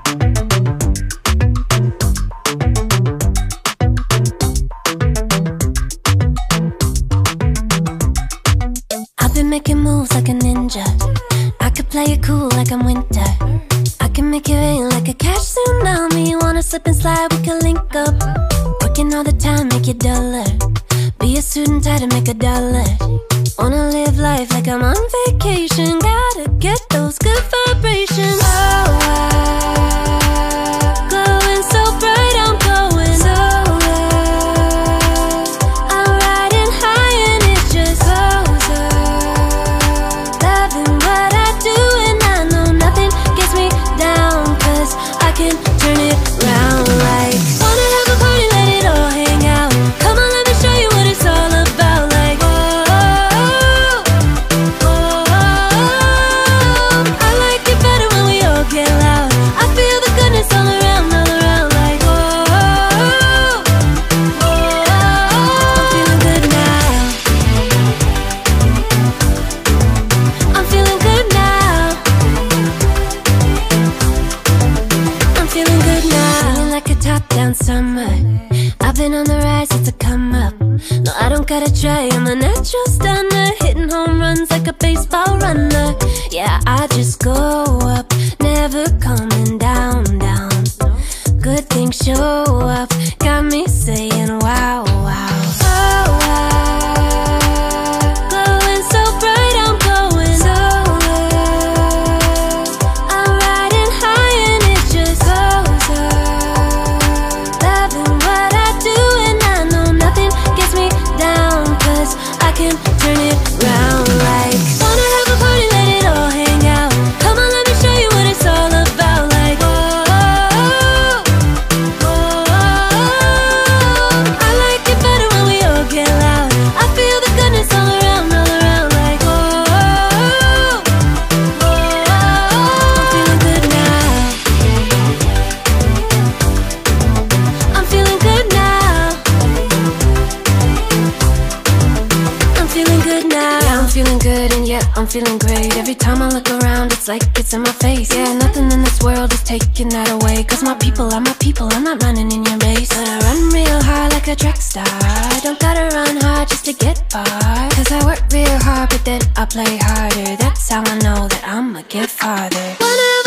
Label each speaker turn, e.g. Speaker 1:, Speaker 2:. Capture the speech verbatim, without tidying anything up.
Speaker 1: I've been making moves like a ninja. I could play it cool like I'm winter. I can make it rain like a cash tsunami. You wanna slip and slide, we can link up. Working all the time, make it duller. Be a student, try to make a dollar. Wanna live life like I'm on vacation. Gotta get those good vibrations. Oh, I'm glowing so bright, I'm going solar. I'm riding high and it just goes up. Loving what I do and I know nothing gets me down, 'cause I can turn it round like. Wanna have a party, let it all hang out. Come on, let me show you what it's all about. Like, oh, oh, oh, I like it better when we all get loud. I feel the goodness all around, all around. Like, oh, oh, oh, I'm feeling good now. I'm feeling good now. I'm feeling good now. Feeling like a top-down summer. I've been on the rise, it's a come up. No, I don't gotta try, I'm a natural stunner. Hitting home runs like a baseball runner. Yeah, I just go up, never coming down, down. Good things show up, got me saying wow, wow. Oh, wow. Glowing so bright, I'm going solar. I'm riding high and it just goes up. Loving what I do and I know nothing gets me down, 'cause I can turn it round like. Wanna have a party, let it all hang out. Come on, let me show you what it's all about. Like, oh, oh, oh, I like it better when we all get loud. I feel the goodness all around, all around. Like, oh, oh, oh, I'm feeling good now. I'm feeling good now. I'm feeling good now. Yeah, I'm feeling good and yet I'm feeling great. Every time I look around, it's like it's in my face. Yeah, nothing in this world is taking that away. 'Cause my people are my people, I'm not running in your race. But I run real hard like a track star. I don't gotta run hard just to get far. 'Cause I work real hard, but then I play harder. That's how I know that I'ma get farther. Wanna